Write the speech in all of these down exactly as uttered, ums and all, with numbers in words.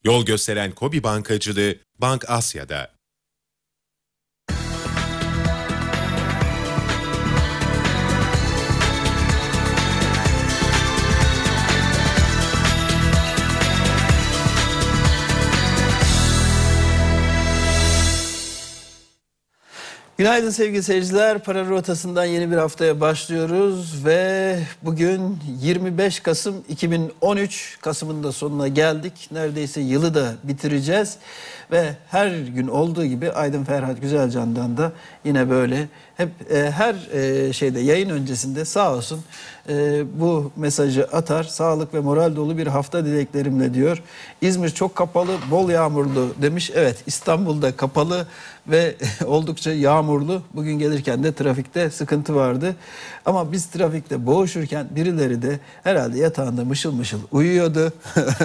Yol gösteren KOBİ bankacılığı Bank Asya'da. Günaydın sevgili seyirciler. Para Rotası'ndan yeni bir haftaya başlıyoruz ve bugün yirmi beş Kasım iki bin on üç. Kasım'ın da sonuna geldik. Neredeyse yılı da bitireceğiz. Ve her gün olduğu gibi Aydın Ferhat Güzelcan'dan da yine böyle hep e, her e, şeyde yayın öncesinde sağ olsun e, bu mesajı atar. Sağlık ve moral dolu bir hafta dileklerimle diyor. İzmir çok kapalı, bol yağmurlu demiş. Evet, İstanbul'da kapalı ve oldukça yağmurlu. Bugün gelirken de trafikte sıkıntı vardı. Ama biz trafikte boğuşurken birileri de herhalde yatağında mışıl mışıl uyuyordu.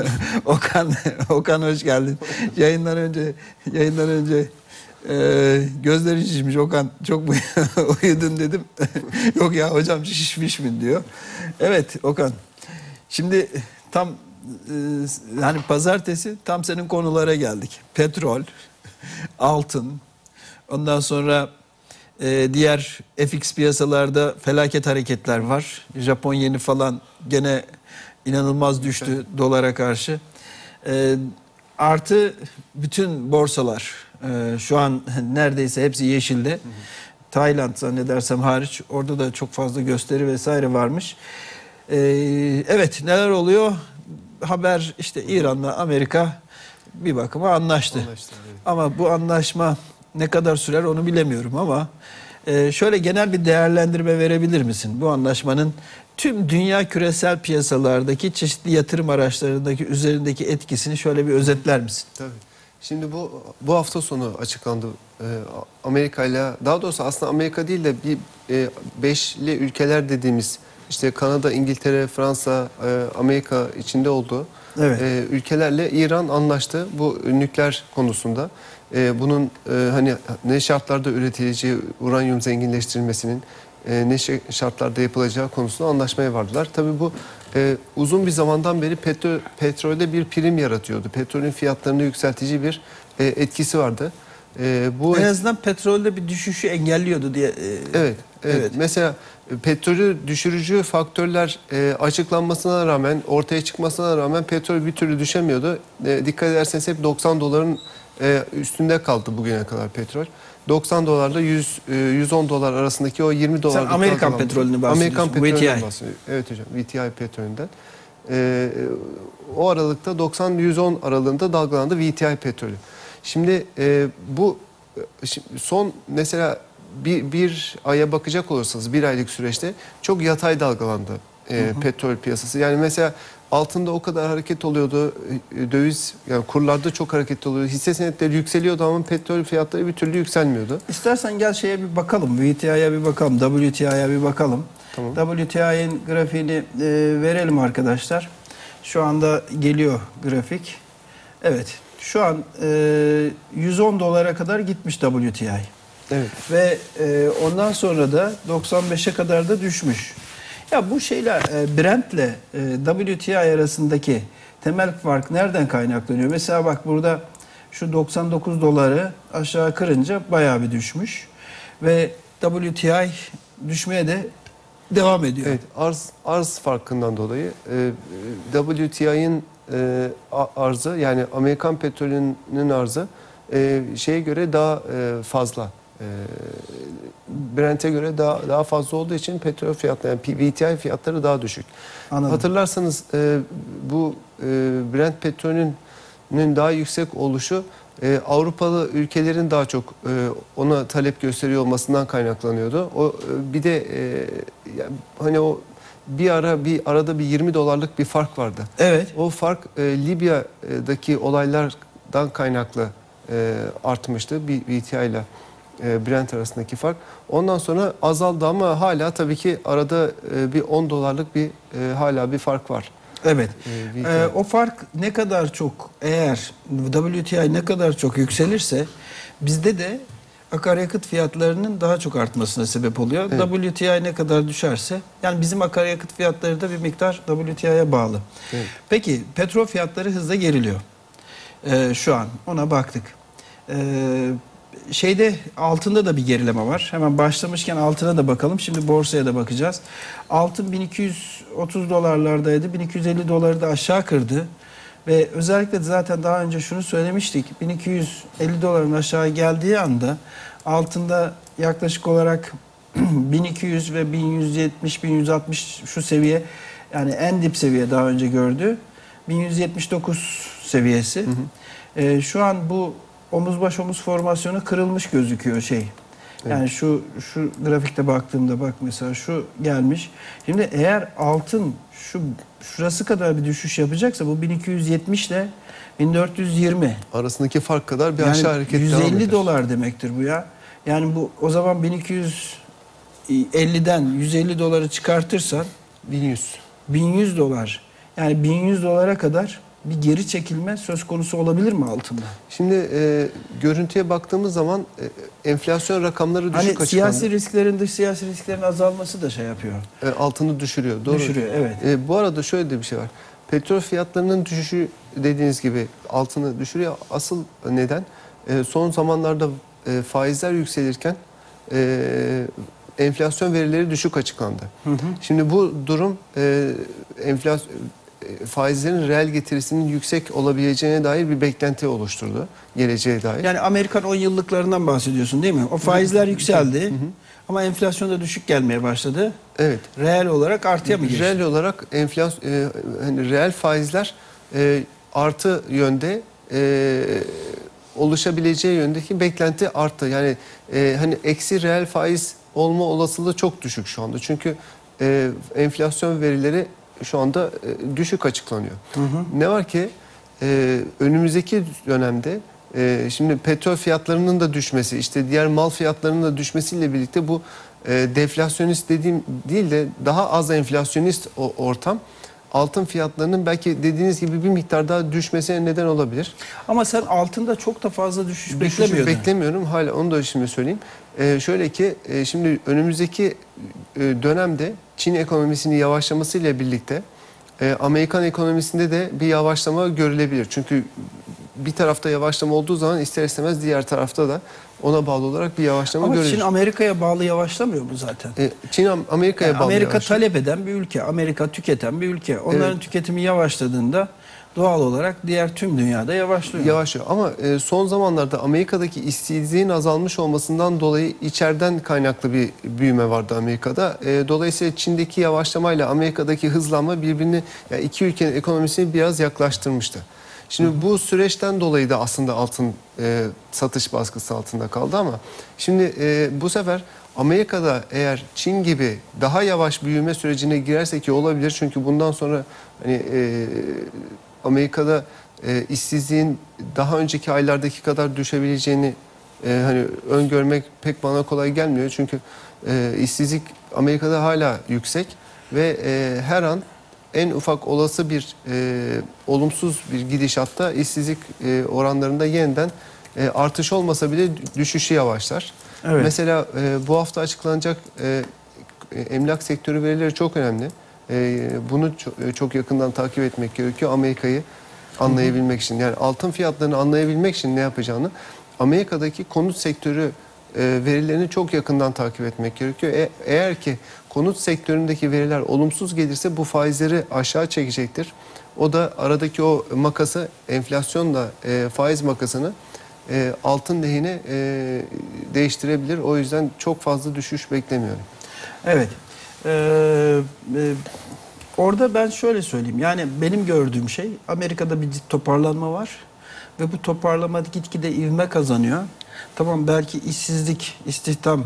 Okan, Okan hoş geldin. Yayından önce yayından önce e, gözleri şişmiş. Okan çok mu uyudun dedim. Yok ya hocam şişmiş mi diyor. Evet Okan. Şimdi tam e, hani pazartesi tam senin konulara geldik. Petrol, altın, ondan sonra e, diğer F X piyasalarda felaket hareketler var. Japon yeni falan gene inanılmaz düştü evet. dolara karşı. E, artı bütün borsalar e, şu an neredeyse hepsi yeşilde. Hı hı. Tayland zannedersem hariç orada da çok fazla gösteri vesaire varmış. E, evet neler oluyor? Haber işte İran'la Amerika bir bakıma anlaştı. anlaştı evet. Ama bu anlaşma ne kadar sürer onu bilemiyorum ama e, şöyle genel bir değerlendirme verebilir misin? Bu anlaşmanın tüm dünya küresel piyasalardaki çeşitli yatırım araçlarındaki üzerindeki etkisini şöyle bir özetler misin? Tabii. Şimdi bu bu hafta sonu açıklandı. Ee, Amerika ile, daha doğrusu aslında Amerika değil de bir e, beşli ülkeler dediğimiz işte Kanada, İngiltere, Fransa, e, Amerika içinde olduğu evet. e, ülkelerle İran anlaştı bu nükleer konusunda. E, bunun e, hani ne şartlarda üretileceği, uranyum zenginleştirilmesinin e, ne şartlarda yapılacağı konusunda anlaşmaya vardılar. Tabii bu e, uzun bir zamandan beri petro, petrolde bir prim yaratıyordu. Petrolün fiyatlarını yükseltici bir e, etkisi vardı. E, bu en azından petrolde bir düşüşü engelliyordu diye. E, evet, evet. Evet. Mesela petrolü düşürücü faktörler e, açıklanmasına rağmen, ortaya çıkmasına rağmen petrol bir türlü düşemiyordu. E, dikkat ederseniz hep doksan doların e, üstünde kaldı bugüne kadar petrol. doksan dolarla yüz, yüz on dolar arasındaki o yirmi dolar. Sen Amerikan petrolünü bahsediyorsun. Amerikan petrolünden bahsediyorum. Evet hocam, V T I petrolünden. E, o aralıkta doksan yüz on aralığında dalgalandı V T I petrolü. Şimdi e, bu şimdi son mesela bir, bir aya bakacak olursanız bir aylık süreçte çok yatay dalgalandı e, hı hı. petrol piyasası. Yani mesela altında o kadar hareket oluyordu, döviz yani kurlarda çok hareket oluyordu, hisse senetleri yükseliyordu ama petrol fiyatları bir türlü yükselmiyordu. İstersen gel şeye bir bakalım, V T I'ye bir bakalım, W T I'ye bir bakalım. Tamam. W T I'nin grafiğini e, verelim arkadaşlar. Şu anda geliyor grafik. Evet, şu an e, yüz on dolara kadar gitmiş W T I. Evet. Ve e, ondan sonra da doksan beşe kadar da düşmüş. Ya bu şeyler e, Brent'le e, W T I arasındaki temel fark nereden kaynaklanıyor? Mesela bak burada şu doksan dokuz doları aşağı kırınca bayağı bir düşmüş. Ve W T I düşmeye de devam ediyor. Evet, arz arz farkından dolayı e, W T I'nin e, arzı yani Amerikan petrolünün arzı e, şeye göre daha e, fazla. Brent'e göre daha daha fazla olduğu için petrol fiyatları yani V T I fiyatları daha düşük. Anladım. Hatırlarsanız e, bu e, Brent petrolünün daha yüksek oluşu e, Avrupalı ülkelerin daha çok e, ona talep gösteriyor olmasından kaynaklanıyordu. O e, bir de e, yani, hani o bir ara bir arada bir yirmi dolarlık bir fark vardı. Evet. O fark e, Libya'daki olaylardan kaynaklı e, artmıştı bir V T I ile Brent arasındaki fark. Ondan sonra azaldı ama hala tabii ki arada bir on dolarlık bir hala bir fark var. Evet. Ee, o fark ne kadar çok eğer W T I ne kadar çok yükselirse bizde de akaryakıt fiyatlarının daha çok artmasına sebep oluyor. Evet. W T I ne kadar düşerse yani bizim akaryakıt fiyatları da bir miktar W T I'ye bağlı. Evet. Peki petrol fiyatları hızla geriliyor. Ee, şu an ona baktık. Ee, şeyde altında da bir gerileme var. Hemen başlamışken altına da bakalım. Şimdi borsaya da bakacağız. Altın bin iki yüz otuz dolarlardaydı. bin iki yüz elli doları da aşağı kırdı. Ve özellikle zaten daha önce şunu söylemiştik. bin iki yüz elli doların aşağı geldiği anda altında yaklaşık olarak bin iki yüz ve bin yüz yetmiş bin yüz altmış şu seviye, yani en dip seviye daha önce gördü. bin yüz yetmiş dokuz seviyesi. Hı hı. Ee, şu an bu omuz baş omuz formasyonu kırılmış gözüküyor şey. Evet. Yani şu şu grafikte baktığımda bak mesela şu gelmiş. Şimdi eğer altın şu şurası kadar bir düşüş yapacaksa bu bin iki yüz yetmiş ile bin dört yüz yirmi arasındaki fark kadar bir yani aşağı hareket yüz devam eder. yüz elli dolar demektir bu ya. Yani bu o zaman bin iki yüz elliden yüz elli doları çıkartırsan bin yüz bin yüz dolar. Yani bin yüz dolara kadar bir geri çekilme söz konusu olabilir mi altında? Şimdi e, görüntüye baktığımız zaman e, enflasyon rakamları düşük hani açıklandı. Siyasi risklerin dış siyasi risklerin azalması da şey yapıyor. E, altını düşürüyor. Doğru. Düşürüyor, evet. E, bu arada şöyle de bir şey var. Petrol fiyatlarının düşüşü dediğiniz gibi altını düşürüyor. Asıl neden? E, son zamanlarda e, faizler yükselirken e, enflasyon verileri düşük açıklandı. Hı hı. Şimdi bu durum e, enflasyon faizlerin reel getirisinin yüksek olabileceğine dair bir beklenti oluşturdu geleceğe dair. Yani Amerikan on yıllıklarından bahsediyorsun değil mi? O faizler yükseldi, hı hı, ama enflasyon da düşük gelmeye başladı. Evet. Reel olarak artıya mı geçti? Reel olarak enflasyon e, hani reel faizler e, artı yönde e, oluşabileceği yöndeki beklenti arttı. Yani e, hani eksi reel faiz olma olasılığı çok düşük şu anda. Çünkü e, enflasyon verileri şu anda e, düşük açıklanıyor. Hı hı. Ne var ki e, önümüzdeki dönemde e, şimdi petrol fiyatlarının da düşmesi, işte diğer mal fiyatlarının da düşmesiyle birlikte bu e, deflasyonist dediğim değil de daha az enflasyonist o, ortam altın fiyatlarının belki dediğiniz gibi bir miktar daha düşmesine neden olabilir. Ama sen altında çok da fazla düşüş, düşüş beklemiyordun. Beklemiyorum. Hala onu da şimdi söyleyeyim. Ee, şöyle ki e, şimdi önümüzdeki e, dönemde Çin ekonomisinin yavaşlamasıyla birlikte e, Amerikan ekonomisinde de bir yavaşlama görülebilir. Çünkü bir tarafta yavaşlama olduğu zaman ister istemez diğer tarafta da ona bağlı olarak bir yavaşlama Ama görülür. Çin Amerika'ya bağlı yavaşlamıyor mu zaten? E, Çin Amerika'ya yani bağlı Amerika yavaşlıyor. talep eden bir ülke, Amerika tüketen bir ülke. Onların evet. tüketimi yavaşladığında doğal olarak diğer tüm dünyada yavaşlıyor. Yavaşlıyor ama e, son zamanlarda Amerika'daki işsizliğin azalmış olmasından dolayı içeriden kaynaklı bir büyüme vardı Amerika'da. E, dolayısıyla Çin'deki yavaşlamayla Amerika'daki hızlanma birbirini, yani iki ülkenin ekonomisini biraz yaklaştırmıştı. Şimdi Hı. bu süreçten dolayı da aslında altın e, satış baskısı altında kaldı ama şimdi e, bu sefer Amerika'da eğer Çin gibi daha yavaş büyüme sürecine girerse ki olabilir, çünkü bundan sonra hani e, Amerika'da e, işsizliğin daha önceki aylardaki kadar düşebileceğini e, hani öngörmek pek bana kolay gelmiyor. Çünkü e, işsizlik Amerika'da hala yüksek ve e, her an en ufak olası bir e, olumsuz bir gidişatta işsizlik e, oranlarında yeniden e, artış olmasa bile düşüşü yavaşlar. Evet. Mesela e, bu hafta açıklanacak e, emlak sektörü verileri çok önemli. E, bunu çok, çok yakından takip etmek gerekiyor Amerika'yı anlayabilmek için. Yani altın fiyatlarını anlayabilmek için ne yapacağını, Amerika'daki konut sektörü e, verilerini çok yakından takip etmek gerekiyor. E, eğer ki konut sektöründeki veriler olumsuz gelirse bu faizleri aşağı çekecektir. O da aradaki o makası, enflasyonla e, faiz makasını e, altın lehine e, değiştirebilir. O yüzden çok fazla düşüş beklemiyorum. Evet. Ee, e, orada ben şöyle söyleyeyim. Yani benim gördüğüm şey, Amerika'da bir toparlanma var ve bu toparlama gitgide ivme kazanıyor. Tamam, belki işsizlik, istihdam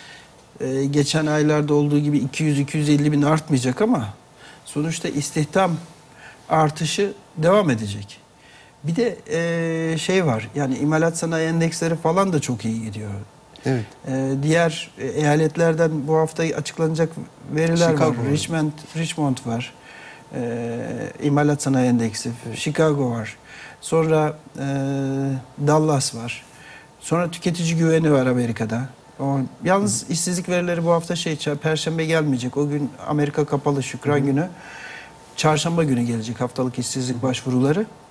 e, geçen aylarda olduğu gibi iki yüz iki yüz elli bin artmayacak ama sonuçta istihdam artışı devam edecek. Bir de e, şey var, yani imalat sanayi endeksleri falan da çok iyi gidiyor. Evet. E, diğer eyaletlerden bu hafta açıklanacak veriler Chicago var. var. Richmond, Richmond var. E, imalat sanayi endeksi. Evet. Chicago var. Sonra e, Dallas var. Sonra tüketici güveni var Amerika'da. O, yalnız Hı. işsizlik verileri bu hafta şey, Perşembe gelmeyecek. O gün Amerika kapalı, Şükran Hı. günü. Çarşamba günü gelecek haftalık işsizlik Hı. başvuruları.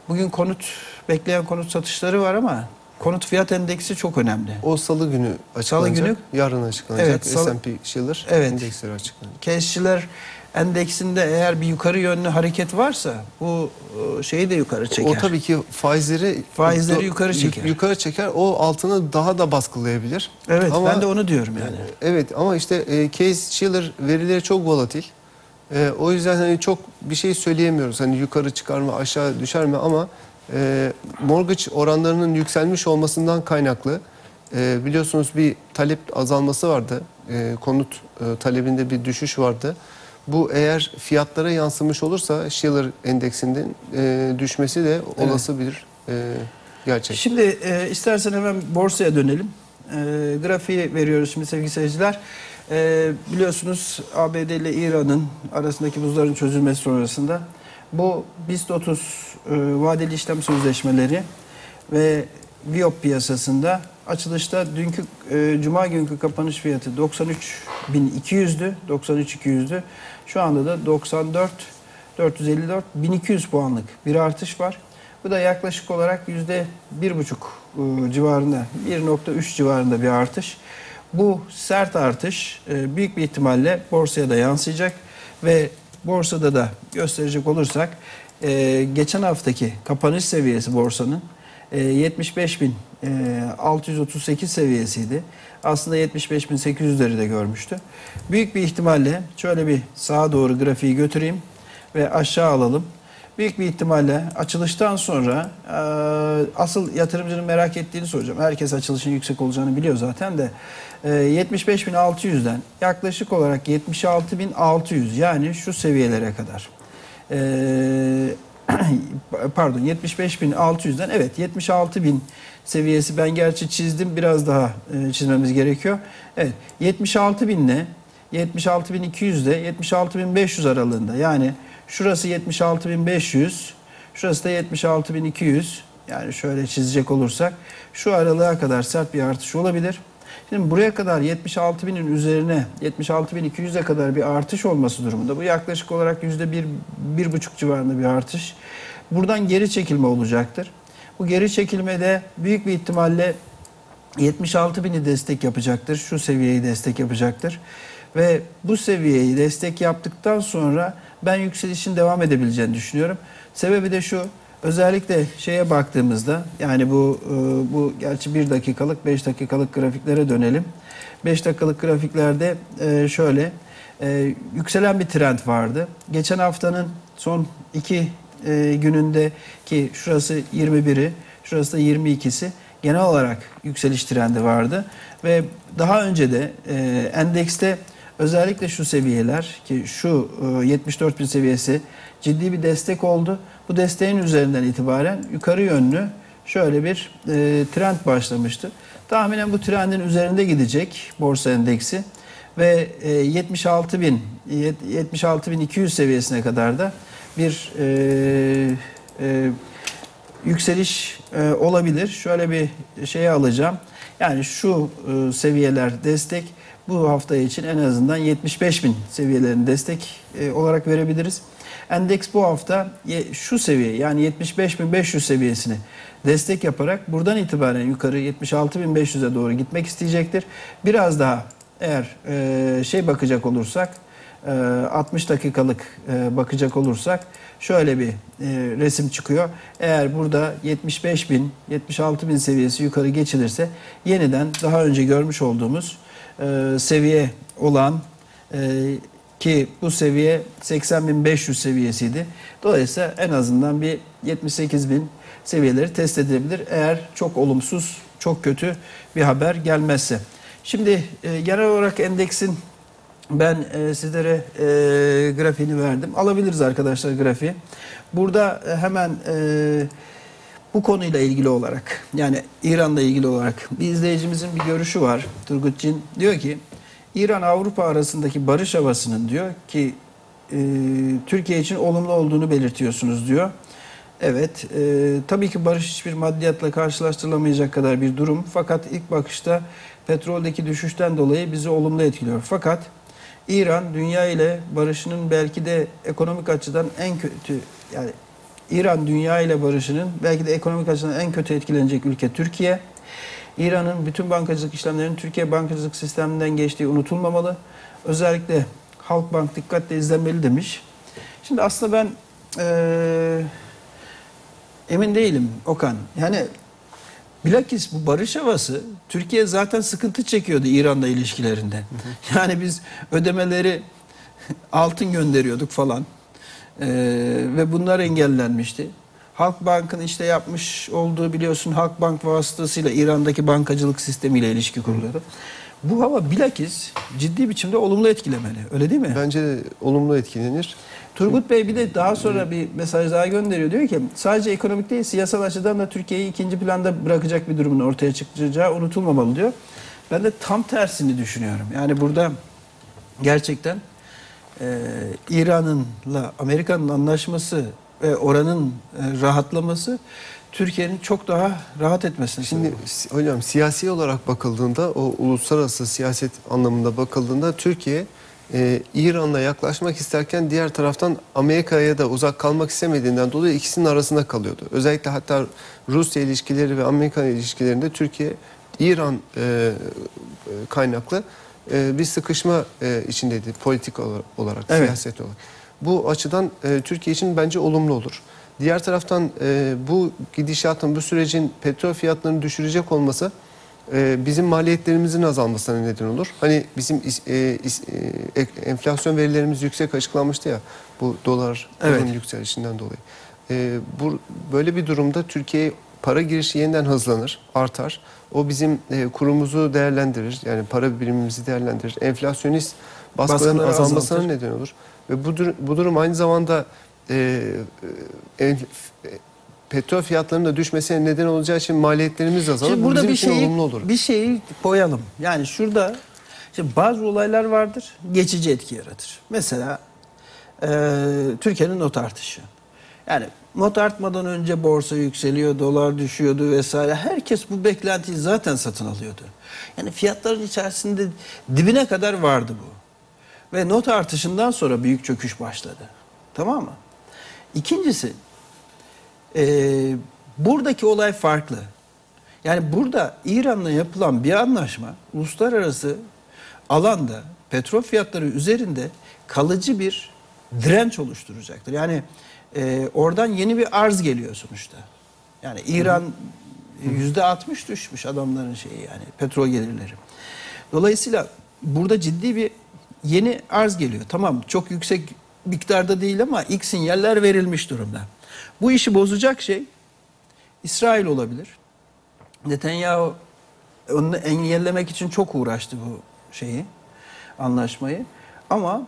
bugün konut bekleyen konut satışları var ama konut fiyat endeksi çok önemli. O salı günü açıklanacak. Salı günü, yarın açıklanacak. evet, S and P Shiller evet, endeksleri açıklanacak. Case-Shiller endeksinde eğer bir yukarı yönlü hareket varsa bu şeyi de yukarı çeker. O tabii ki faizleri faizleri yukarı çeker. Yukarı çeker. O altını daha da baskılayabilir. Evet, ama, ben de onu diyorum yani. Evet ama işte e, Case-Shiller verileri çok volatil. E, o yüzden hani çok bir şey söyleyemiyoruz. Hani yukarı çıkar mı, aşağı düşer mi ama e, mortgage oranlarının yükselmiş olmasından kaynaklı e, biliyorsunuz bir talep azalması vardı. E, konut e, talebinde bir düşüş vardı. Bu eğer fiyatlara yansımış olursa Shiller endeksinin e, düşmesi de olası evet. bir e, gerçek. Şimdi e, istersen hemen borsaya dönelim. E, grafiği veriyoruz şimdi sevgili seyirciler. E, biliyorsunuz A B D ile İran'ın arasındaki buzların çözülmesi sonrasında bu BIST otuz e, vadeli işlem sözleşmeleri ve Viyop piyasasında açılışta dünkü e, Cuma günkü kapanış fiyatı doksan üç bin iki yüzdü. doksan üç bin iki yüzdü. Şu anda da doksan dört bin dört yüz elli dört, bin iki yüz puanlık bir artış var. Bu da yaklaşık olarak yüzde bir buçuk civarında, bir nokta üç civarında bir artış. Bu sert artış e, büyük bir ihtimalle borsaya da yansıyacak ve borsada da gösterecek olursak e, geçen haftaki kapanış seviyesi borsanın yetmiş beş bin altı yüz otuz sekiz seviyesiydi. Aslında yetmiş beş bin sekiz yüzleri de görmüştü. Büyük bir ihtimalle şöyle bir sağa doğru grafiği götüreyim ve aşağı alalım. Büyük bir ihtimalle açılıştan sonra asıl yatırımcının merak ettiğini soracağım. Herkes açılışın yüksek olacağını biliyor zaten de yetmiş beş bin altı yüzden yaklaşık olarak yetmiş altı bin altı yüz yani şu seviyelere kadar. Pardon yetmiş beş bin altı yüzden evet yetmiş altı bin seviyesi ben gerçi çizdim biraz daha e, çizmemiz gerekiyor. Evet yetmiş altı bin ile yetmiş altı bin iki yüz ile yetmiş altı bin beş yüz aralığında yani şurası yetmiş altı bin beş yüz şurası da yetmiş altı bin iki yüz yani şöyle çizecek olursak şu aralığa kadar sert bir artış olabilir. Şimdi buraya kadar yetmiş altı binin üzerine yetmiş altı bin iki yüze kadar bir artış olması durumunda bu yaklaşık olarak yüzde bir, bir buçuk civarında bir artış. Buradan geri çekilme olacaktır. Bu geri çekilmede büyük bir ihtimalle yetmiş altı bini destek yapacaktır. Şu seviyeyi destek yapacaktır. Ve bu seviyeyi destek yaptıktan sonra ben yükselişin devam edebileceğini düşünüyorum. Sebebi de şu. Özellikle şeye baktığımızda yani bu bu gerçi bir dakikalık beş dakikalık grafiklere dönelim. beş dakikalık grafiklerde şöyle yükselen bir trend vardı. Geçen haftanın son iki gününde ki şurası yirmi biri, şurası da yirmi ikisi genel olarak yükseliş trendi vardı. Ve daha önce de endekste özellikle şu seviyeler ki şu yetmiş dört bin seviyesi ciddi bir destek oldu. Bu desteğin üzerinden itibaren yukarı yönlü şöyle bir e, trend başlamıştı. Tahminen bu trendin üzerinde gidecek borsa endeksi ve e, yetmiş altı bin yetmiş altı bin iki yüz seviyesine kadar da bir e, e, yükseliş e, olabilir. Şöyle bir şeye alacağım. Yani şu e, seviyeler destek. Bu hafta için en azından yetmiş beş bin seviyelerini destek e, olarak verebiliriz. Endeks bu hafta şu seviye yani yetmiş beş bin beş yüz seviyesini destek yaparak buradan itibaren yukarı yetmiş altı bin beş yüze doğru gitmek isteyecektir. Biraz daha eğer e, şey bakacak olursak e, altmış dakikalık e, bakacak olursak şöyle bir e, resim çıkıyor. Eğer burada yetmiş beş bin yetmiş altı bin seviyesi yukarı geçilirse yeniden daha önce görmüş olduğumuz e, seviye olan e, ki bu seviye seksen bin beş yüz seviyesiydi. Dolayısıyla en azından bir yetmiş sekiz bin seviyeleri test edilebilir. Eğer çok olumsuz, çok kötü bir haber gelmezse. Şimdi e, genel olarak endeksin ben e, sizlere e, grafiğini verdim. Alabiliriz arkadaşlar grafiği. Burada e, hemen e, bu konuyla ilgili olarak yani İran'la ilgili olarak bir izleyicimizin bir görüşü var. Turgut Cin diyor ki İran-Avrupa arasındaki barış havasının diyor ki e, Türkiye için olumlu olduğunu belirtiyorsunuz diyor. Evet, e, tabii ki barış hiçbir maddiyatla karşılaştırılamayacak kadar bir durum. Fakat ilk bakışta petroldeki düşüşten dolayı bizi olumlu etkiliyor. Fakat İran dünya ile barışının belki de ekonomik açıdan en kötü yani İran dünya ile barışının belki de ekonomik açıdan en kötü etkilenecek ülke Türkiye. İran'ın bütün bankacılık işlemlerinin Türkiye bankacılık sisteminden geçtiği unutulmamalı. Özellikle Halkbank dikkatle izlenmeli demiş. Şimdi aslında ben e, emin değilim Okan. Yani bilakis bu barış havası Türkiye zaten sıkıntı çekiyordu İran'la ilişkilerinde. Hı hı. Yani biz ödemeleri altın gönderiyorduk falan. Ee, ve bunlar engellenmişti. Halkbank'ın işte yapmış olduğu biliyorsun Halkbank vasıtasıyla İran'daki bankacılık sistemiyle ilişki kuruluyordu. Bu hava bilakis ciddi biçimde olumlu etkilemeli. Öyle değil mi? Bence de olumlu etkilenir. Turgut Bey bir de daha sonra bir mesaj daha gönderiyor. Diyor ki sadece ekonomik değil siyasal açıdan da Türkiye'yi ikinci planda bırakacak bir durumun ortaya çıkacağı unutulmamalı diyor. Ben de tam tersini düşünüyorum. Yani burada gerçekten e, İran'ınla Amerika'nın anlaşması ve oranın e, rahatlaması Türkiye'nin çok daha rahat etmesini Şimdi hocam siyasi olarak bakıldığında o uluslararası siyaset anlamında bakıldığında Türkiye e, İran'la yaklaşmak isterken diğer taraftan Amerika'ya da uzak kalmak istemediğinden dolayı ikisinin arasında kalıyordu. Özellikle hatta Rusya ilişkileri ve Amerika ilişkilerinde Türkiye İran e, kaynaklı e, bir sıkışma e, içindeydi politik olarak, evet. siyaset olarak. Bu açıdan e, Türkiye için bence olumlu olur. Diğer taraftan e, bu gidişatın, bu sürecin petrol fiyatlarını düşürecek olması e, bizim maliyetlerimizin azalmasına neden olur. Hani bizim e, e, enflasyon verilerimiz yüksek açıklanmıştı ya, bu dolar evet. yükselişinden dolayı. E, bu böyle bir durumda Türkiye para girişi yeniden hızlanır, artar. O bizim e, kurumuzu değerlendirir, yani para birimimizi değerlendirir. Enflasyonist baskıların azalmasına neden olur. Ve bu, dur bu durum aynı zamanda e, e, petrol fiyatlarının da düşmesine neden olacağı için maliyetlerimiz azalır. Şimdi bu burada bizim bir için şeyi, olumlu olur. bir şeyi koyalım. Yani şurada şimdi bazı olaylar vardır, geçici etki yaratır. Mesela e, Türkiye'nin not artışı. Yani not artmadan önce borsa yükseliyor, dolar düşüyordu vesaire. Herkes bu beklentiyi zaten satın alıyordu. Yani fiyatların içerisinde dibine kadar vardı bu. Ve not artışından sonra büyük çöküş başladı. Tamam mı? İkincisi, e, buradaki olay farklı. Yani burada İran'la yapılan bir anlaşma, uluslararası alanda petrol fiyatları üzerinde kalıcı bir direnç oluşturacaktır. Yani e, oradan yeni bir arz geliyor sonuçta. Yani İran yüzde altmış düşmüş adamların şeyi yani petrol gelirleri. Dolayısıyla burada ciddi bir yeni arz geliyor. Tamam çok yüksek miktarda değil ama ilk sinyaller verilmiş durumda. Bu işi bozacak şey İsrail olabilir. Netanyahu onu engellemek için çok uğraştı bu şeyi, anlaşmayı. Ama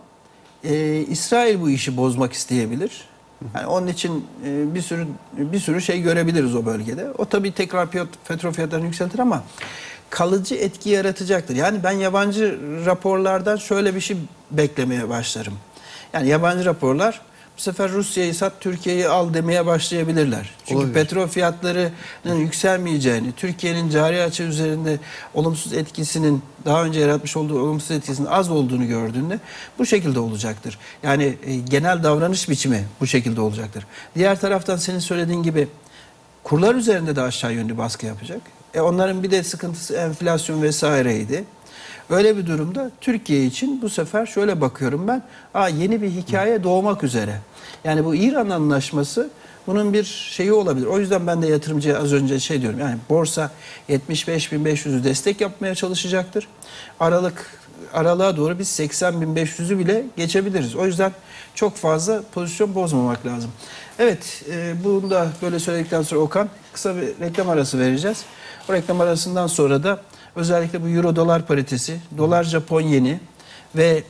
e, İsrail bu işi bozmak isteyebilir. Yani onun için e, bir sürü bir sürü şey görebiliriz o bölgede. O tabii tekrar petrol fiyatlarını yükseltir ama kalıcı etki yaratacaktır. Yani ben yabancı raporlardan şöyle bir şey beklemeye başlarım. Yani yabancı raporlar bu sefer Rusya'yı sat, Türkiye'yi al demeye başlayabilirler. Çünkü olabilir. Petrol fiyatlarının yükselmeyeceğini, Türkiye'nin cari açığı üzerinde olumsuz etkisinin, daha önce yaratmış olduğu olumsuz etkisinin az olduğunu gördüğünde bu şekilde olacaktır. Yani e, genel davranış biçimi bu şekilde olacaktır. Diğer taraftan senin söylediğin gibi kurlar üzerinde de aşağı yönlü baskı yapacak. E onların bir de sıkıntısı enflasyon vesaireydi. Öyle bir durumda Türkiye için bu sefer şöyle bakıyorum ben. Aa, yeni bir hikaye doğmak üzere. Yani bu İran anlaşması bunun bir şeyi olabilir. O yüzden ben de yatırımcıya az önce şey diyorum. Yani borsa yetmiş beş bin beş yüzü destek yapmaya çalışacaktır. Aralık aralığa doğru biz seksen bin beş yüzü bile geçebiliriz. O yüzden çok fazla pozisyon bozmamak lazım. Evet, e, bunu da böyle söyledikten sonra Okan kısa bir reklam arası vereceğiz. O reklam arasından sonra da özellikle bu euro dolar paritesi, dolar Japon yeni ve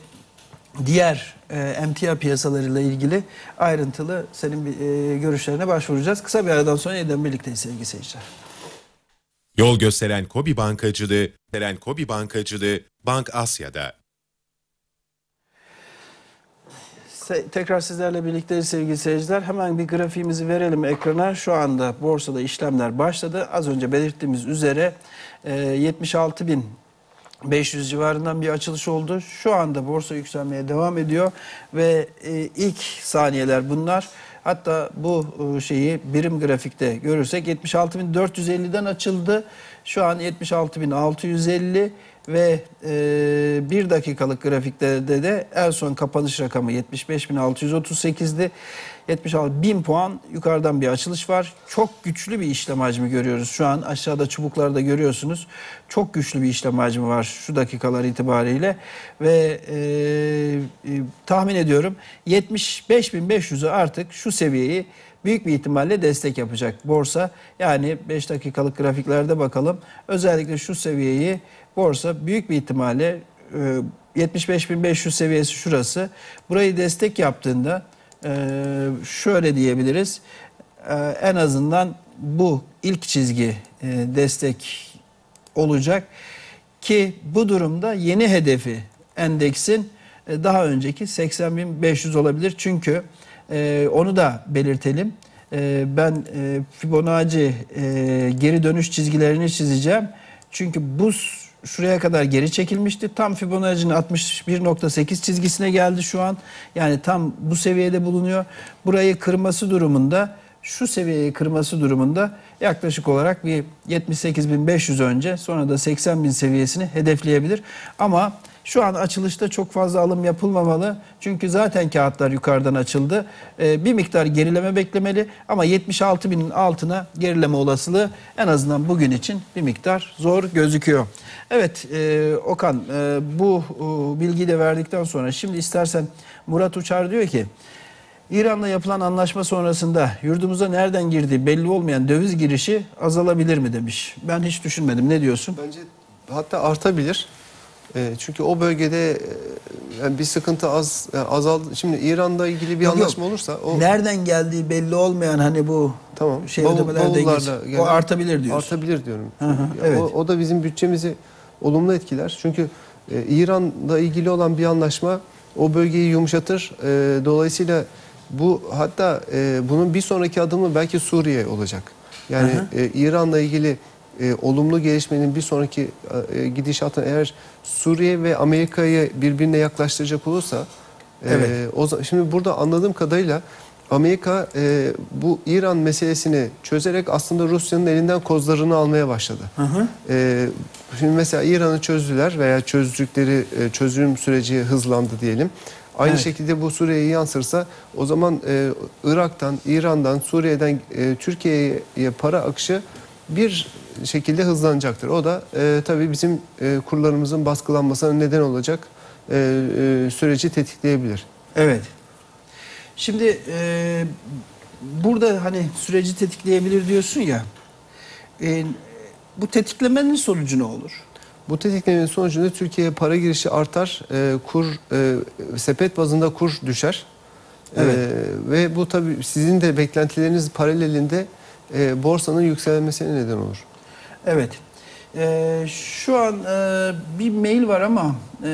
diğer e, emtia piyasalarıyla ilgili ayrıntılı senin e, görüşlerine başvuracağız. Kısa bir aradan sonra yeniden birlikteyiz sevgili seyirciler. Yol gösteren KOBİ Bankacılığı, gösteren KOBİ Bankacılığı, Bank Asya'da. Tekrar sizlerle birlikteyiz sevgili seyirciler. Hemen bir grafiğimizi verelim ekrana. Şu anda borsada işlemler başladı. Az önce belirttiğimiz üzere yetmiş altı bin beş yüz civarından bir açılış oldu. Şu anda borsa yükselmeye devam ediyor ve ilk saniyeler bunlar. Hatta bu şeyi birim grafikte görürsek yetmiş altı bin dört yüz elliden açıldı. Şu an yetmiş altı bin altı yüz elli ve e, bir dakikalık grafiklerde de en son kapanış rakamı yetmiş beş bin altı yüz otuz sekizdi. yetmiş altı bin puan yukarıdan bir açılış var. Çok güçlü bir işlem hacmi görüyoruz. Şu an aşağıda çubuklarda görüyorsunuz. Çok güçlü bir işlem hacmi var şu dakikalar itibariyle. Ve e, e, tahmin ediyorum yetmiş beş bin beş yüzü artık şu seviyeyi büyük bir ihtimalle destek yapacak borsa. Yani beş dakikalık grafiklerde bakalım. Özellikle şu seviyeyi borsa büyük bir ihtimalle e, yetmiş beş bin beş yüz seviyesi şurası. Burayı destek yaptığında Ee, şöyle diyebiliriz, ee, en azından bu ilk çizgi e, destek olacak ki bu durumda yeni hedefi endeksin e, daha önceki seksen bin beş yüz olabilir. Çünkü e, onu da belirtelim, e, ben e, Fibonacci e, geri dönüş çizgilerini çizeceğim. Çünkü bu şuraya kadar geri çekilmişti. Tam Fibonacci'nin altmış bir nokta sekiz çizgisine geldi şu an. Yani tam bu seviyede bulunuyor. Burayı kırması durumunda, şu seviyeyi kırması durumunda yaklaşık olarak bir yetmiş sekiz bin beş yüz önce, sonra da seksen bin seviyesini hedefleyebilir. Ama şu an açılışta çok fazla alım yapılmamalı. Çünkü zaten kağıtlar yukarıdan açıldı. Ee, bir miktar gerileme beklemeli. Ama yetmiş altı binin altına gerileme olasılığı en azından bugün için bir miktar zor gözüküyor. Evet e, Okan, e, bu e, bilgiyi de verdikten sonra şimdi istersen Murat Uçar diyor ki İran'la yapılan anlaşma sonrasında yurdumuza nereden girdiği belli olmayan döviz girişi azalabilir mi demiş. Ben hiç düşünmedim. Ne diyorsun? Bence hatta artabilir. E, çünkü o bölgede e, yani bir sıkıntı az e, azaldı. Şimdi İran'la ilgili bir Yok, anlaşma yok. olursa o nereden geldiği belli olmayan hani bu tamam. şey Bavul, ödemelerden bavullarla geç. O artabilir diyorsun. Artabilir diyorum. Hı hı, evet. o, o da bizim bütçemizi olumlu etkiler. Çünkü e, İran'la ilgili olan bir anlaşma o bölgeyi yumuşatır. E, dolayısıyla bu hatta e, bunun bir sonraki adımı belki Suriye olacak. Yani e, İran'la ilgili e, olumlu gelişmenin bir sonraki e, gidişatı eğer Suriye ve Amerika'yı birbirine yaklaştıracak olursa Evet. e, o zaman, şimdi burada anladığım kadarıyla Amerika e, bu İran meselesini çözerek aslında Rusya'nın elinden kozlarını almaya başladı. Hı hı. E, şimdi mesela İran'ı çözdüler veya çözdükleri e, çözüm süreci hızlandı diyelim. Aynı evet. şekilde bu Suriye'ye yansırsa o zaman e, Irak'tan, İran'dan, Suriye'den e, Türkiye'ye para akışı bir şekilde hızlanacaktır. O da e, tabii bizim e, kurlarımızın baskılanmasına neden olacak e, e, süreci tetikleyebilir. Evet. Şimdi e, burada hani süreci tetikleyebilir diyorsun ya, e, bu tetiklemenin sonucu ne olur? Bu tetiklemenin sonucunda Türkiye'ye para girişi artar, e, kur e, sepet bazında kur düşer. Evet. E, ve bu tabii sizin de beklentileriniz paralelinde e, borsanın yükselmesine neden olur. Evet. E, şu an e, bir mail var ama e,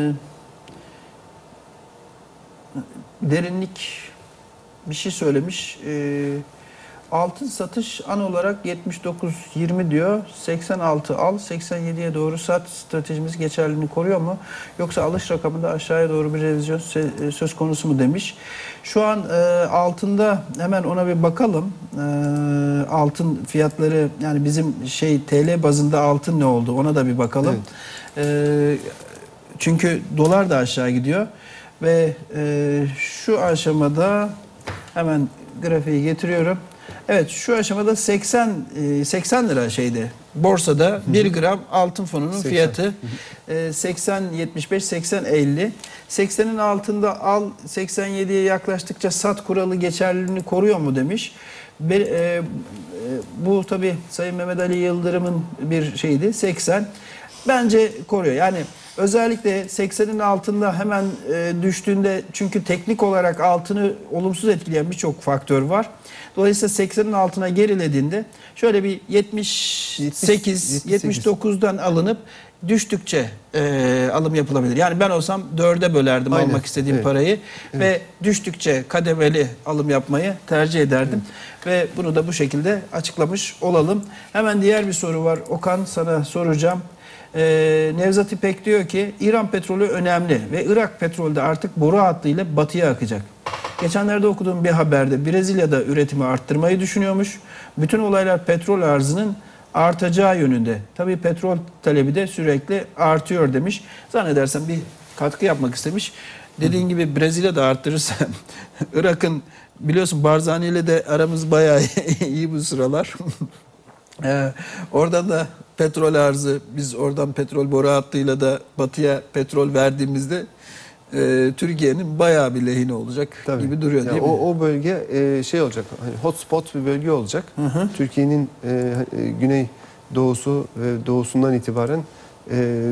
derinlik bir şey söylemiş. E, altın satış an olarak yetmiş dokuz yirmi diyor. seksen altı al, seksen yediye doğru sat stratejimiz geçerliliğini koruyor mu? Yoksa alış rakamında aşağıya doğru bir revizyon söz konusu mu demiş. Şu an e, altında hemen ona bir bakalım. E, altın fiyatları, yani bizim şey T L bazında altın ne oldu ona da bir bakalım. Evet. E, çünkü dolar da aşağı gidiyor ve e, şu aşamada hemen grafiği getiriyorum. Evet, şu aşamada seksen seksen lira şeyde borsada bir gram altın fonunun seksen. Fiyatı seksen yetmiş beş seksen elli. seksenin altında al, seksen yediye yaklaştıkça sat kuralı geçerliliğini koruyor mu demiş. Bu tabii Sayın Mehmet Ali Yıldırım'ın bir şeydi, seksen. Bence koruyor. Yani özellikle seksenin altında hemen düştüğünde, çünkü teknik olarak altını olumsuz etkileyen birçok faktör var. Dolayısıyla seksenin altına gerilediğinde şöyle bir yetmiş sekiz yetmiş dokuzdan alınıp düştükçe e, alım yapılabilir. Yani ben olsam dörde bölerdim. Aynen. Almak istediğim evet. parayı evet. ve düştükçe kademeli alım yapmayı tercih ederdim. Evet. Ve bunu da bu şekilde açıklamış olalım. Hemen diğer bir soru var. Okan, sana soracağım. Ee, Nevzat İpek diyor ki İran petrolü önemli ve Irak petrolü de artık boru hattıyla batıya akacak. Geçenlerde okuduğum bir haberde Brezilya'da üretimi arttırmayı düşünüyormuş. Bütün olaylar petrol arzının artacağı yönünde. Tabii petrol talebi de sürekli artıyor demiş. Zannedersem bir katkı yapmak istemiş. Dediğin gibi Brezilya'da arttırırsa Irak'ın biliyorsun Barzani ile de aramız bayağı iyi bu sıralar. Ee, oradan da petrol arzı, biz oradan petrol boru hattıyla da batıya petrol verdiğimizde e, Türkiye'nin bayağı bir lehine olacak Tabii. gibi duruyor Yani değil o, mi? o bölge e, şey olacak, hani hotspot bir bölge olacak. Hı hı. Türkiye'nin e, e, güney doğusu ve doğusundan itibaren e,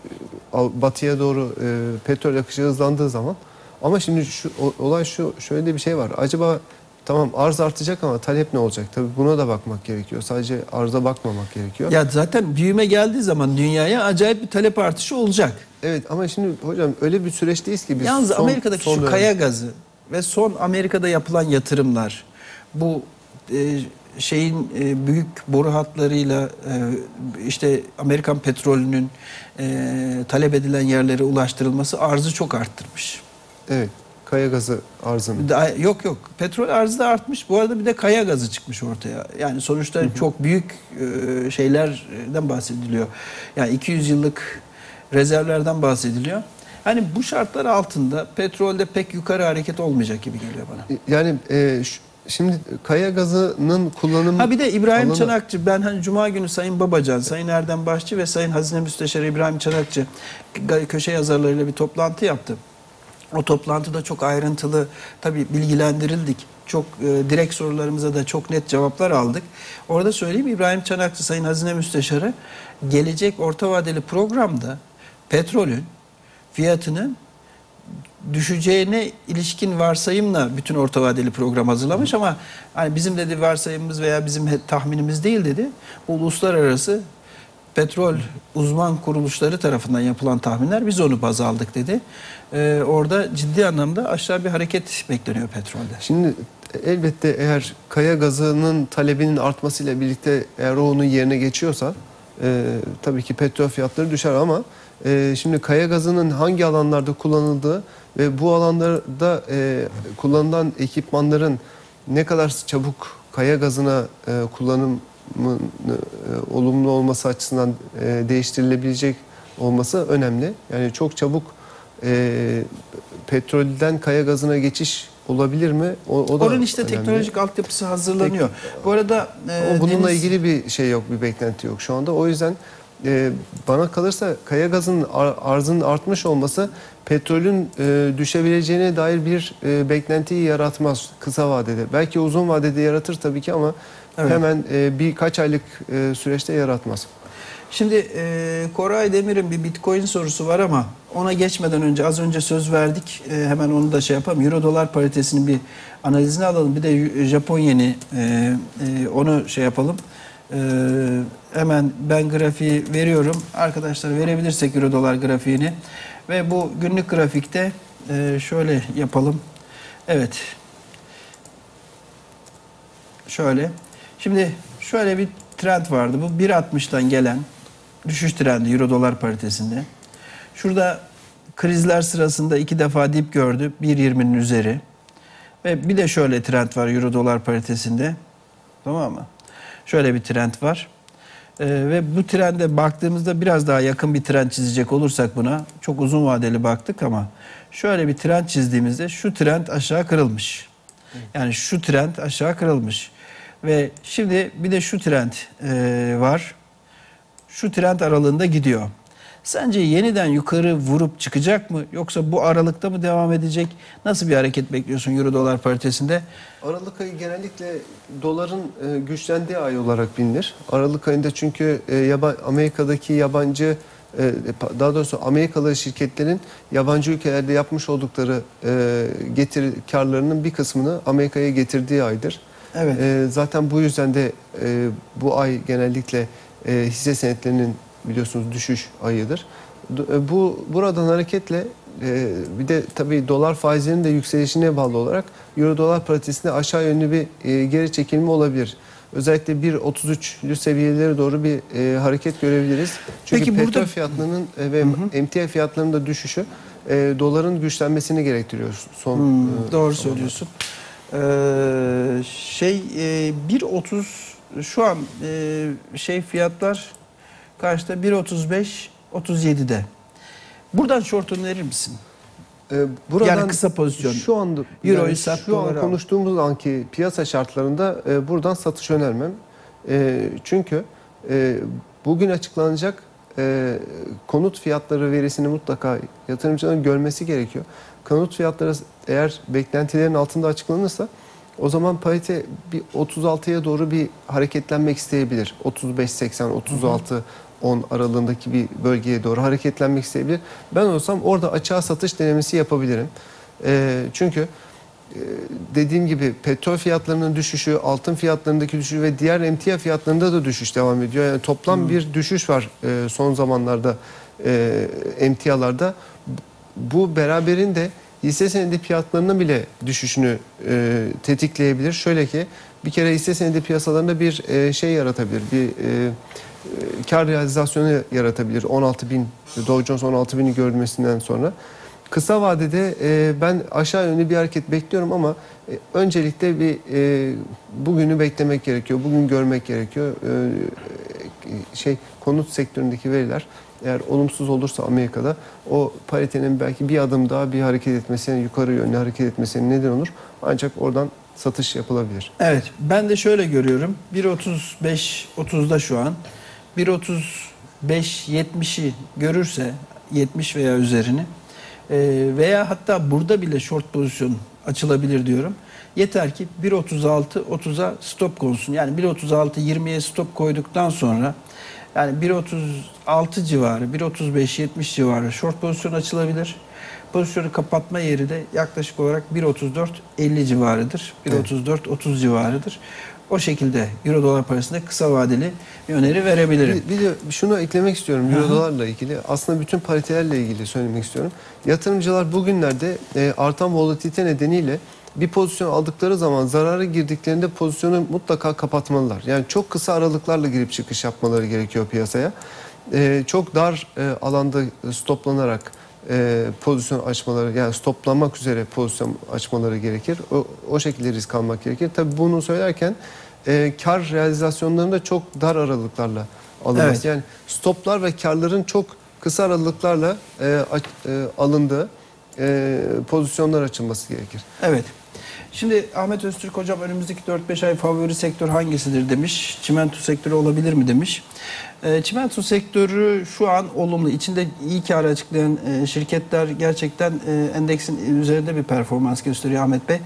batıya doğru e, petrol akışı hızlandığı zaman. Ama şimdi şu o, olay şu, şöyle de bir şey var. Acaba tamam arz artacak ama talep ne olacak? Tabii buna da bakmak gerekiyor. Sadece arza bakmamak gerekiyor. Ya zaten büyüme geldiği zaman dünyaya acayip bir talep artışı olacak. Evet ama şimdi hocam öyle bir süreçteyiz ki biz Yalnız son, Amerika'daki son şu dönem- kaya gazı ve son Amerika'da yapılan yatırımlar, bu e, şeyin e, büyük boru hatlarıyla e, işte Amerikan petrolünün e, talep edilen yerlere ulaştırılması arzı çok arttırmış. Evet. Kaya gazı arzını. Daha, yok yok. Petrol arzı da artmış. Bu arada bir de kaya gazı çıkmış ortaya. Yani sonuçta hı hı. çok büyük e, şeylerden bahsediliyor. Yani iki yüz yıllık rezervlerden bahsediliyor. Hani bu şartlar altında petrolde pek yukarı hareket olmayacak gibi geliyor bana. Yani e, şu, şimdi kaya gazının kullanımı... Ha bir de İbrahim alanı... Çanakçı, ben hani Cuma günü Sayın Babacan, Sayın Erdem Başçı ve Sayın Hazine Müsteşarı İbrahim Çanakçı köşe yazarlarıyla bir toplantı yaptı. O toplantıda çok ayrıntılı tabii bilgilendirildik. Çok e, direkt sorularımıza da çok net cevaplar aldık. Orada söyleyeyim, İbrahim Çanakçı Sayın Hazine Müsteşarı gelecek orta vadeli programda petrolün fiyatının düşeceğine ilişkin varsayımla bütün orta vadeli program hazırlamış ama hani bizim dedi varsayımımız veya bizim tahminimiz değil dedi. Bu uluslararası petrol uzman kuruluşları tarafından yapılan tahminler, biz onu baz aldık dedi. Ee, orada ciddi anlamda aşağı bir hareket bekleniyor petrolde. Şimdi elbette eğer kaya gazının talebinin artmasıyla birlikte eğer o onun yerine geçiyorsa e, tabii ki petrol fiyatları düşer ama e, şimdi kaya gazının hangi alanlarda kullanıldığı ve bu alanlarda e, kullanılan ekipmanların ne kadar çabuk kaya gazına e, kullanım E, olumlu olması açısından e, değiştirilebilecek olması önemli. Yani çok çabuk e, petrolden kaya gazına geçiş olabilir mi? O, o da Onun işte önemli. Teknolojik altyapısı hazırlanıyor. Tek, Bu arada e, bununla Deniz... ilgili bir şey yok, bir beklenti yok şu anda. O yüzden e, bana kalırsa kaya gazının ar, arzının artmış olması petrolün e, düşebileceğine dair bir e, beklentiyi yaratmaz kısa vadede. Belki uzun vadede yaratır tabii ki ama evet. hemen e, birkaç aylık e, süreçte yaratmaz. Şimdi e, Koray Demir'in bir Bitcoin sorusu var ama ona geçmeden önce az önce söz verdik. E, hemen onu da şey yapalım. Euro dolar paritesinin bir analizini alalım. Bir de Japon yeni e, e, onu şey yapalım. E, hemen ben grafiği veriyorum. Arkadaşlar verebilirsek Euro dolar grafiğini. Ve bu günlük grafikte e, şöyle yapalım. Evet. Şöyle. Şimdi şöyle bir trend vardı. Bu bir altmıştan gelen düşüş trendi Euro dolar paritesinde. Şurada krizler sırasında iki defa dip gördü. bir yirminin üzeri. Ve bir de şöyle trend var Euro dolar paritesinde. Tamam mı? Şöyle bir trend var. Ee, ve bu trende baktığımızda biraz daha yakın bir trend çizecek olursak buna, çok uzun vadeli baktık ama şöyle bir trend çizdiğimizde şu trend aşağı kırılmış. Yani şu trend aşağı kırılmış. Ve şimdi bir de şu trend e, var. Şu trend aralığında gidiyor. Sence yeniden yukarı vurup çıkacak mı? Yoksa bu aralıkta mı devam edecek? Nasıl bir hareket bekliyorsun Euro dolar paritesinde? Aralık ayı genellikle doların e, güçlendiği ay olarak bilinir. Aralık ayında çünkü e, yaba, Amerika'daki yabancı, e, daha doğrusu Amerikalı şirketlerin yabancı ülkelerde yapmış oldukları e, getir karlarının bir kısmını Amerika'ya getirdiği aydır. Evet. E, zaten bu yüzden de e, bu ay genellikle e, hisse senetlerinin biliyorsunuz düşüş ayıdır. Bu buradan hareketle e, bir de tabii dolar faizlerinin de yükselişine bağlı olarak Euro dolar paritesinde aşağı yönlü bir e, geri çekilme olabilir. Özellikle bir otuz üçlü seviyelere doğru bir e, hareket görebiliriz. Çünkü Peki petrol burada... fiyatlarının e, ve hı hı. emtia fiyatlarının da düşüşü e, doların güçlenmesini gerektiriyor son. Hmm, e, doğru zamanlar. söylüyorsun. Ee, şey e, bir otuz şu an e, şey fiyatlar kaçta? bir otuz beş otuz yedide. Buradan short önerir misin? E, buradan Yani kısa pozisyon. Şu anda Euro'yu yani sat, şu an doları al. konuştuğumuz anki piyasa şartlarında e, buradan satış önermem. E, çünkü e, bugün açıklanacak e, konut fiyatları verisini mutlaka yatırımcıların görmesi gerekiyor. Konut fiyatları eğer beklentilerin altında açıklanırsa o zaman parite bir otuz altıya doğru bir hareketlenmek isteyebilir. otuz beş seksen otuz altı on aralığındaki bir bölgeye doğru hareketlenmek isteyebilir. Ben olsam orada açığa satış denemesi yapabilirim. E, çünkü e, dediğim gibi petrol fiyatlarının düşüşü, altın fiyatlarındaki düşüşü ve diğer emtia fiyatlarında da düşüş devam ediyor. Yani toplam hmm. bir düşüş var e, son zamanlarda e, emtialarda. Bu beraberinde hisse senedi fiyatlarının bile düşüşünü e, tetikleyebilir. Şöyle ki bir kere hisse senedi piyasalarında bir e, şey yaratabilir, bir e, kar realizasyonu yaratabilir. on altı bin, Dow Jones on altı bini görmesinden sonra. Kısa vadede e, ben aşağı yönlü bir hareket bekliyorum ama e, öncelikle bir e, bugünü beklemek gerekiyor. Bugün görmek gerekiyor. E, şey konut sektöründeki veriler eğer olumsuz olursa Amerika'da o paritenin belki bir adım daha bir hareket etmesine, yukarı yönlü hareket etmesine neden olur. Ancak oradan satış yapılabilir. Evet, ben de şöyle görüyorum. bir otuz beş otuzda şu an. bir otuz beş yetmişi görürse, yetmiş veya üzerini e, veya hatta burada bile short pozisyon açılabilir diyorum. Yeter ki bir otuz altı otuza stop konsun. Yani bir otuz altı yirmiye stop koyduktan sonra yani bir otuz altı civarı, bir otuz beş yetmiş civarı short pozisyon açılabilir. Pozisyonu kapatma yeri de yaklaşık olarak bir otuz dört elli civarıdır. bir otuz dört otuz civarıdır. O şekilde euro dolar parasında kısa vadeli bir öneri verebilirim. Bir, bir de şunu eklemek istiyorum euro dolarla ilgili. Aslında bütün paritelerle ilgili söylemek istiyorum. Yatırımcılar bugünlerde e, artan volatilite nedeniyle bir pozisyon aldıkları zaman zarara girdiklerinde pozisyonu mutlaka kapatmalılar. Yani çok kısa aralıklarla girip çıkış yapmaları gerekiyor piyasaya. E, çok dar e, alanda stoplanarak e, pozisyon açmaları, yani stoplanmak üzere pozisyon açmaları gerekir. O, o şekilde risk almak gerekir. Tabii bunu söylerken e, kar realizasyonlarında çok dar aralıklarla alınması. Evet. Yani stoplar ve karların çok kısa aralıklarla e, e, alındığı e, pozisyonlar açılması gerekir. Evet. Şimdi Ahmet Öztürk hocam önümüzdeki dört beş ay favori sektör hangisidir demiş. Çimento sektörü olabilir mi demiş. E, çimento sektörü şu an olumlu. İçinde iyi kar açıklayan e, şirketler gerçekten e, endeksin üzerinde bir performans gösteriyor Ahmet Bey.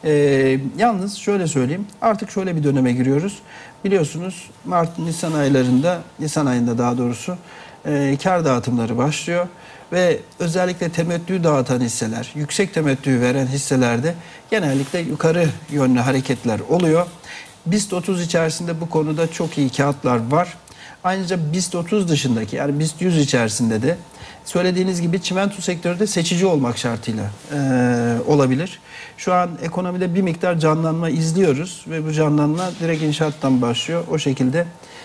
E, yalnız şöyle söyleyeyim. Artık şöyle bir döneme giriyoruz. Biliyorsunuz Mart, Nisan aylarında, Nisan ayında daha doğrusu e, kar dağıtımları başlıyor. Ve özellikle temettü dağıtan hisseler, yüksek temettü veren hisselerde genellikle yukarı yönlü hareketler oluyor. BIST otuz içerisinde bu konuda çok iyi kağıtlar var. Ayrıca BIST otuz dışındaki yani BIST yüz içerisinde de söylediğiniz gibi çimento sektörü de seçici olmak şartıyla e, olabilir. Şu an ekonomide bir miktar canlanma izliyoruz ve bu canlanma direkt inşaattan başlıyor. O şekilde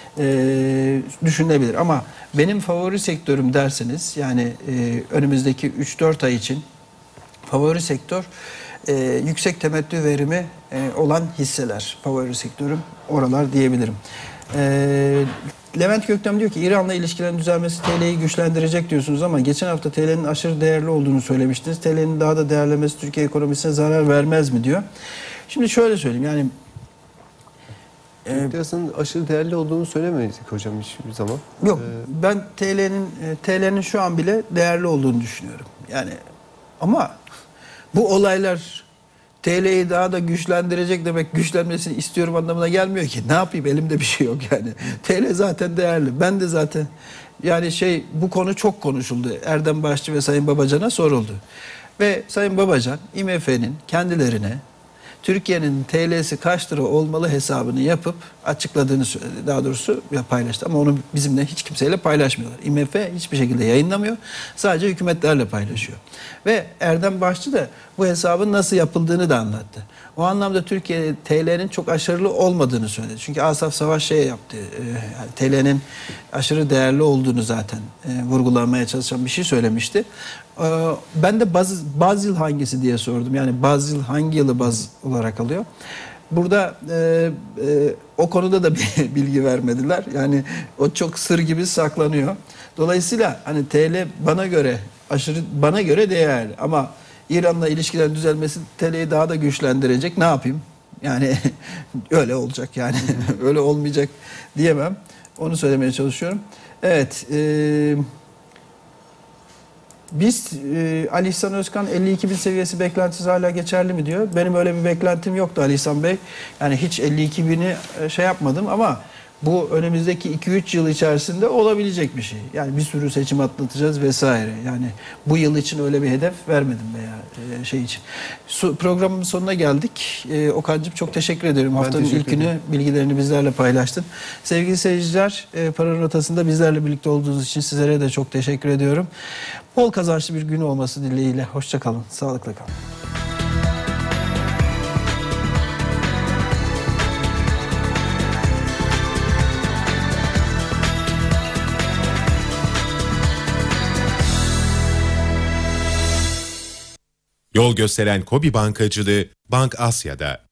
e, düşünülebilir. Ama benim favori sektörüm derseniz yani e, önümüzdeki üç dört ay için favori sektör e, yüksek temettü verimi e, olan hisseler. Favori sektörüm oralar diyebilirim. E, Levent Göktem diyor ki İran'la ilişkilerin düzelmesi T L'yi güçlendirecek diyorsunuz ama geçen hafta T L'nin aşırı değerli olduğunu söylemiştiniz. T L'nin daha da değerlemesi Türkiye ekonomisine zarar vermez mi diyor. Şimdi şöyle söyleyeyim yani Türk lirasının aşırı değerli olduğunu söylemedik hocam hiçbir zaman. Yok Ee, ben T L'nin T L'nin şu an bile değerli olduğunu düşünüyorum. Yani ama bu olaylar T L'yi daha da güçlendirecek demek güçlenmesini istiyorum anlamına gelmiyor ki. Ne yapayım elimde bir şey yok yani. T L zaten değerli. Ben de zaten yani şey bu konu çok konuşuldu. Erdem Başçı ve Sayın Babacan'a soruldu. Ve Sayın Babacan I M F'nin kendilerine Türkiye'nin T L'si kaç lira olmalı hesabını yapıp açıkladığını söyledi. Daha doğrusu paylaştı ama onu bizimle hiç kimseyle paylaşmıyorlar. I M F hiçbir şekilde yayınlamıyor. Sadece hükümetlerle paylaşıyor. Ve Erdem Başçı da bu hesabın nasıl yapıldığını da anlattı. O anlamda Türkiye T L'nin çok aşırı olmadığını söyledi. Çünkü Asaf Savaş şey yaptı. Yani T L'nin aşırı değerli olduğunu zaten vurgulamaya çalışan bir şey söylemişti. Ee, ben de baz, baz yıl hangisi diye sordum. Yani baz yıl hangi yılı baz olarak alıyor? Burada e, e, o konuda da bir bilgi vermediler. Yani o çok sır gibi saklanıyor. Dolayısıyla hani T L bana göre aşırı bana göre değerli ama İran'la ilişkilerin düzelmesi T L'yi daha da güçlendirecek. Ne yapayım? Yani öyle olacak yani. Öyle olmayacak diyemem. Onu söylemeye çalışıyorum. Evet. E, biz e, Ali İhsan Özkan elli iki bin seviyesi beklentisi hala geçerli mi diyor. Benim öyle bir beklentim yoktu Ali İhsan Bey. Yani hiç elli iki bini e, şey yapmadım ama bu önümüzdeki iki üç yıl içerisinde olabilecek bir şey. Yani bir sürü seçim atlatacağız vesaire. Yani bu yıl için öyle bir hedef vermedim veya e, şey için. Su, programın sonuna geldik. E, Okan'cığım çok teşekkür ederim. Haftanın teşekkür ilk günü ederim. bilgilerini bizlerle paylaştın. Sevgili seyirciler, e, Para Rotası'nda bizlerle birlikte olduğunuz için sizlere de çok teşekkür ediyorum. Bol kazançlı bir gün olması dileğiyle. Hoşça kalın. Sağlıkla kalın. Yol gösteren KOBİ Bankacılığı Bank Asya'da.